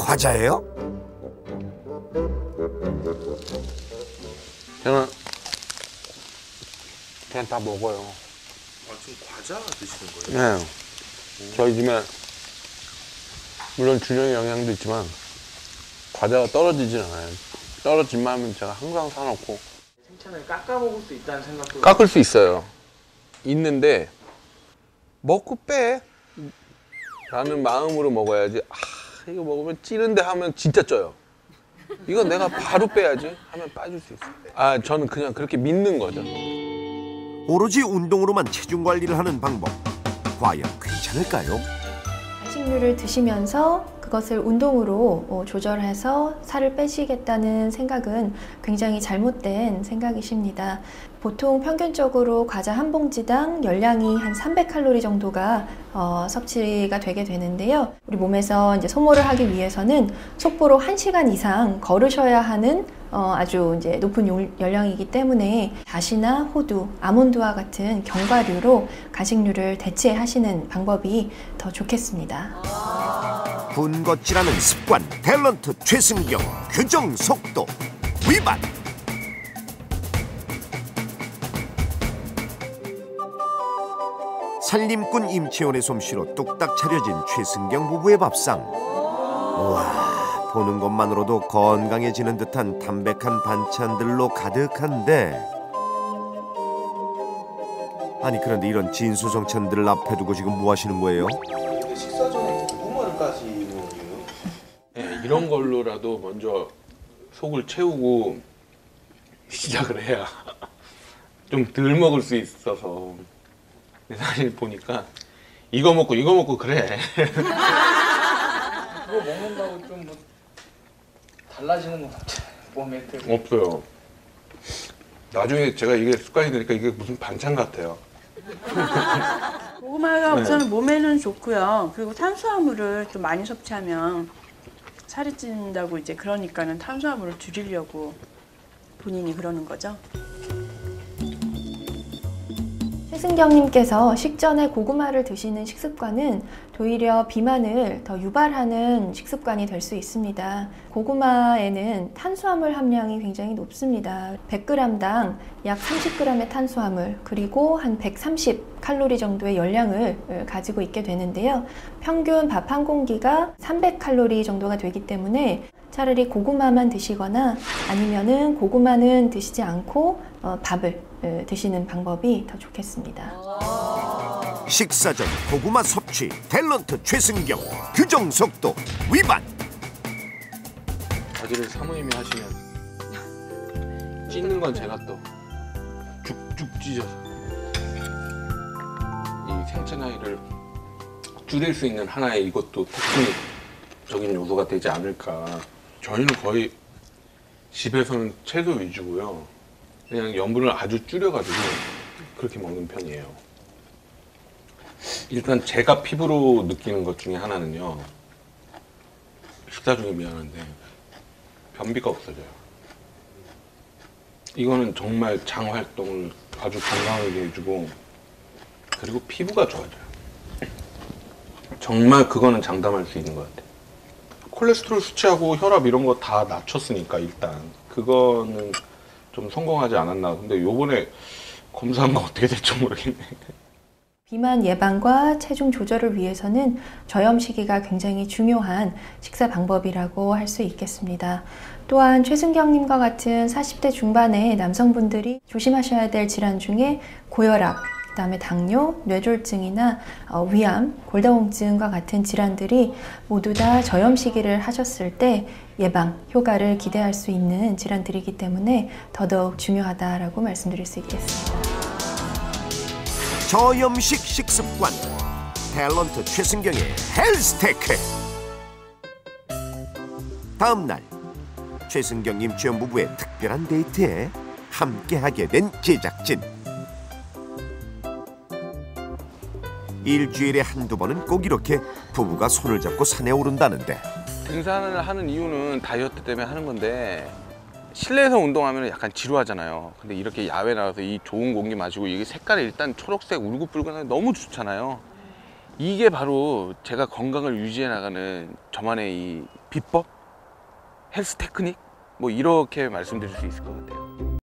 과자예요? 저는 그냥 다 먹어요. 아, 지금 과자 드시는 거예요? 네. 저희 집에 물론 균형의 영향도 있지만 과자가 떨어지진 않아요. 떨어진만 하면 제가 항상 사놓고. 생차는 깎아 먹을 수 있다는 생각도. 깎을 수 있어요. 있는데 먹고 빼 라는 마음으로 먹어야지. 아, 이거 먹으면 찌는데 하면 진짜 쪄요. 이거 내가 바로 빼야지 하면 빠질 수 있어요. 아, 저는 그냥 그렇게 믿는 거죠. 오로지 운동으로만 체중 관리를 하는 방법. 과연 괜찮을까요? 간식류를 드시면서 그것을 운동으로 조절해서 살을 빼시겠다는 생각은 굉장히 잘못된 생각이십니다. 보통 평균적으로 과자 한 봉지당 열량이 한 300칼로리 정도가 섭취가 되게 되는데요. 우리 몸에서 이제 소모를 하기 위해서는 속보로 1시간 이상 걸으셔야 하는 아주 이제 높은 열량이기 때문에 다시나 호두, 아몬드와 같은 견과류로 간식류를 대체하시는 방법이 더 좋겠습니다. 군것질하는 습관, 탤런트 최승경, 규정 속도 위반. 살림꾼 임채원의 솜씨로 뚝딱 차려진 최승경 부부의 밥상. 우와, 보는 것만으로도 건강해지는 듯한 담백한 반찬들로 가득한데, 아니 그런데 이런 진수성찬들을 앞에 두고 지금 뭐 하시는 거예요? 식사 전에 고구마를 까시는 거예요? 네, 이런 걸로라도 먼저 속을 채우고 시작을 해야 좀 덜 먹을 수 있어서. 근데 사실 보니까 이거 먹고 그래. 그거 먹는다고 좀 뭐 달라지는 건 없잖아요. 몸에 없어요. 나중에 제가 이게 습관이 되니까 이게 무슨 반찬 같아요. 고구마가 우선 몸에는 좋고요. 그리고 탄수화물을 좀 많이 섭취하면 살이 찐다고 이제 그러니까는 탄수화물을 줄이려고 본인이 그러는 거죠. 최승경님께서 식전에 고구마를 드시는 식습관은 오히려 비만을 더 유발하는 식습관이 될 수 있습니다. 고구마에는 탄수화물 함량이 굉장히 높습니다. 100g당 약 30g의 탄수화물 그리고 한 130칼로리 정도의 열량을 가지고 있게 되는데요. 평균 밥 한 공기가 300칼로리 정도가 되기 때문에 차라리 고구마만 드시거나 아니면은 고구마는 드시지 않고 밥을 드시는 방법이 더 좋겠습니다. 식사 전 고구마 섭취, 탤런트 최승경, 규정 속도 위반. 바지를 사모님이 하시면 찢는 건 제가 또 쭉쭉 찢어서 이 생체 나이를 줄일 수 있는 하나의 이것도 테크닉적인 요소가 되지 않을까. 저희는 거의 집에서는 채소 위주고요. 그냥 염분을 아주 줄여가지고 그렇게 먹는 편이에요. 일단 제가 피부로 느끼는 것 중에 하나는요. 식사 중에 미안한데 변비가 없어져요. 이거는 정말 장 활동을 아주 건강하게 해주고 그리고 피부가 좋아져요. 정말 그거는 장담할 수 있는 것 같아요. 콜레스테롤 수치하고 혈압 이런 거 다 낮췄으니까 일단 그거는 좀 성공하지 않았나. 근데 요번에 검사한 거 어떻게 될지 모르겠네. 비만 예방과 체중 조절을 위해서는 저염 시기가 굉장히 중요한 식사 방법이라고 할 수 있겠습니다. 또한 최승경님과 같은 40대 중반의 남성분들이 조심하셔야 될 질환 중에 고혈압, 그다음에 당뇨, 뇌졸중이나 위암, 골다공증과 같은 질환들이 모두 다 저염 시기를 하셨을 때 예방 효과를 기대할 수 있는 질환들이기 때문에 더더욱 중요하다라고 말씀드릴 수 있겠습니다. 저염식 식습관, 탤런트 최승경의 헬스테크. 다음 날 최승경 임채원 부부의 특별한 데이트에 함께하게 된 제작진. 일주일에 한두 번은 꼭 이렇게 부부가 손을 잡고 산에 오른다는데, 등산을 하는 이유는 다이어트 때문에 하는 건데 실내에서 운동하면 약간 지루하잖아요. 근데 이렇게 야외 나와서 이 좋은 공기 마시고 이게 색깔이 일단 초록색 울긋불긋하게 너무 좋잖아요. 이게 바로 제가 건강을 유지해 나가는 저만의 이 비법, 헬스 테크닉 뭐 이렇게 말씀드릴 수 있을 것 같아요.